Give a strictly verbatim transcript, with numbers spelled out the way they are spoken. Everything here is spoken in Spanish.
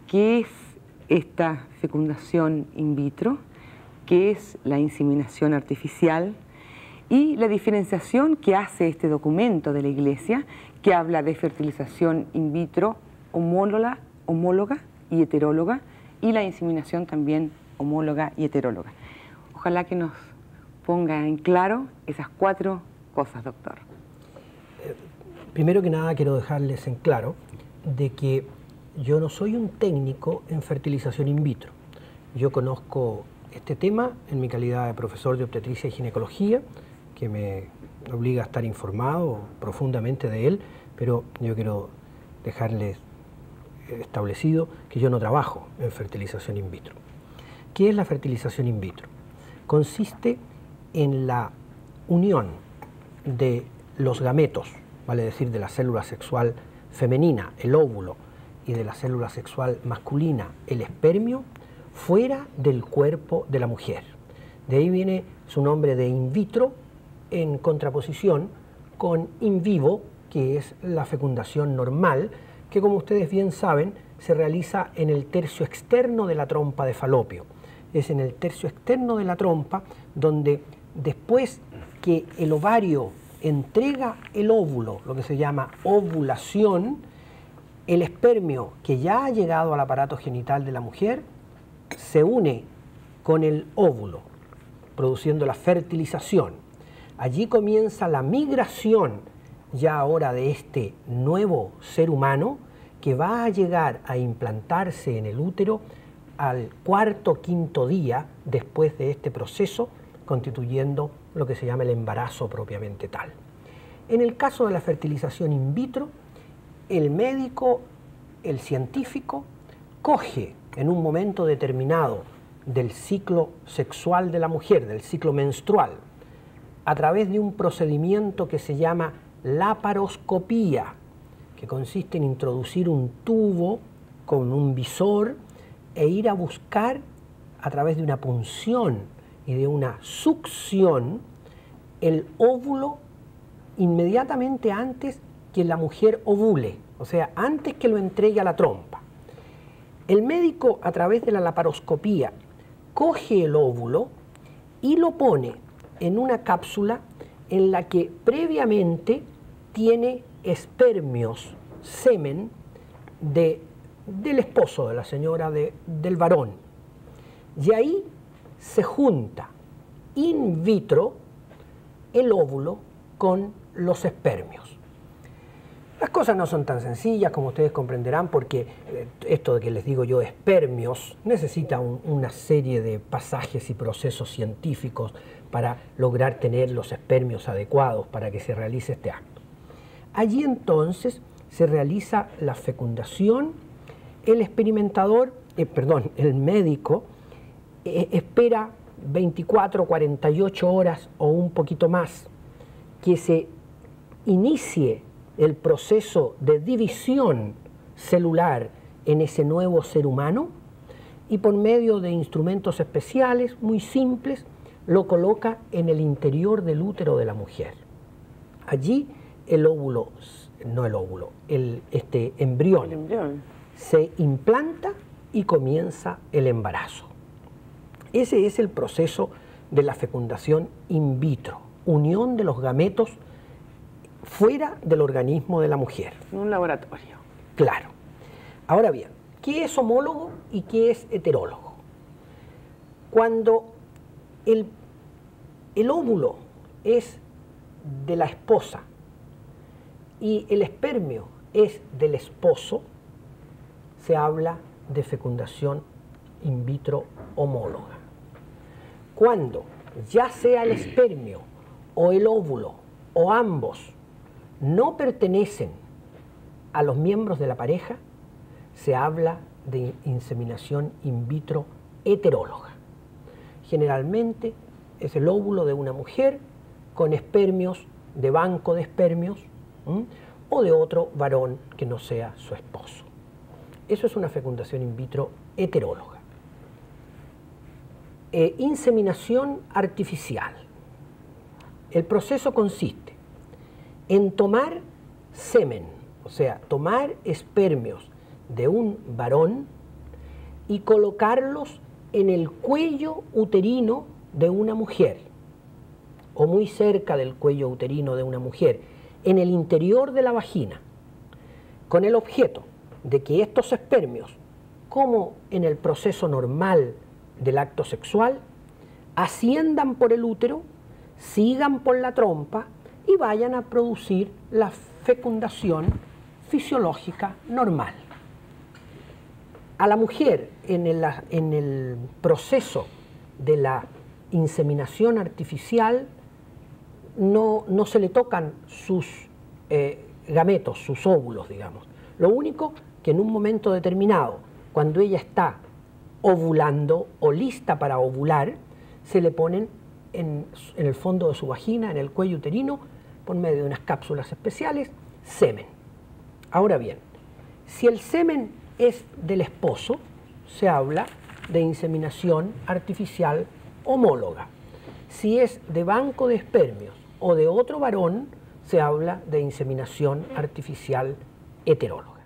qué es esta fecundación in vitro, qué es la inseminación artificial y la diferenciación que hace este documento de la Iglesia que habla de fertilización in vitro homóloga, homóloga y heteróloga, y la inseminación también homóloga y heteróloga. Ojalá que nos ponga en claro esas cuatro cosas, doctor. Eh, primero que nada quiero dejarles en claro de que yo no soy un técnico en fertilización in vitro. Yo conozco este tema en mi calidad de profesor de obstetricia y ginecología, que me obliga a estar informado profundamente de él, pero yo quiero dejarles establecido que yo no trabajo en fertilización in vitro. ¿Qué es la fertilización in vitro? Consiste en la unión de los gametos, vale decir, de la célula sexual femenina, el óvulo, y de la célula sexual masculina, el espermio, fuera del cuerpo de la mujer. De ahí viene su nombre de in vitro, en contraposición con in vivo, que es la fecundación normal, que como ustedes bien saben, se realiza en el tercio externo de la trompa de Falopio. Es en el tercio externo de la trompa donde después que el ovario entrega el óvulo, lo que se llama ovulación, el espermio que ya ha llegado al aparato genital de la mujer se une con el óvulo, produciendo la fertilización. Allí comienza la migración ya ahora de este nuevo ser humano que va a llegar a implantarse en el útero al cuarto quinto día después de este proceso, constituyendo lo que se llama el embarazo propiamente tal. En el caso de la fertilización in vitro, el médico, el científico, coge en un momento determinado del ciclo sexual de la mujer, del ciclo menstrual, a través de un procedimiento que se llama laparoscopía, que consiste en introducir un tubo con un visor e ir a buscar a través de una punción y de una succión el óvulo inmediatamente antes que la mujer ovule, o sea, antes que lo entregue a la trompa. El médico, a través de la laparoscopía, coge el óvulo y lo pone en una cápsula en la que previamente tiene espermios, semen de, del esposo, de la señora, de, del varón. Y ahí se junta in vitro el óvulo con los espermios. Las cosas no son tan sencillas como ustedes comprenderán, porque esto de que les digo yo espermios necesita un, una serie de pasajes y procesos científicos para lograr tener los espermios adecuados para que se realice este acto. Allí entonces se realiza la fecundación, el experimentador, eh, perdón, el médico eh, espera veinticuatro, cuarenta y ocho horas o un poquito más que se inicie el proceso de división celular en ese nuevo ser humano, y por medio de instrumentos especiales muy simples lo coloca en el interior del útero de la mujer. Allí el óvulo, no el óvulo, el, este embrión, el embrión se implanta y comienza el embarazo. Ese es el proceso de la fecundación in vitro, unión de los gametos fuera del organismo de la mujer. En un laboratorio. Claro. Ahora bien, ¿qué es homólogo y qué es heterólogo? Cuando el, el óvulo es de la esposa y el espermio es del esposo, se habla de fecundación in vitro homóloga. Cuando ya sea el espermio o el óvulo o ambos no pertenecen a los miembros de la pareja, se habla de inseminación in vitro heteróloga. Generalmente es el óvulo de una mujer con espermios de banco de espermios, ¿m? o de otro varón que no sea su esposo. Eso es una fecundación in vitro heteróloga. Eh, inseminación artificial. El proceso consiste en tomar semen, o sea, tomar espermios de un varón y colocarlos en el cuello uterino de una mujer, o muy cerca del cuello uterino de una mujer, en el interior de la vagina, con el objeto de que estos espermios, como en el proceso normal del acto sexual, asciendan por el útero, sigan por la trompa y vayan a producir la fecundación fisiológica normal. A la mujer en el, en el proceso de la inseminación artificial no, no se le tocan sus eh, gametos, sus óvulos, digamos. Lo único que en un momento determinado, cuando ella está ovulando o lista para ovular, se le ponen en, en el fondo de su vagina, en el cuello uterino, por medio de unas cápsulas especiales, semen. Ahora bien, si el semen es del esposo, se habla de inseminación artificial homóloga. Si es de banco de espermios o de otro varón, se habla de inseminación artificial heteróloga.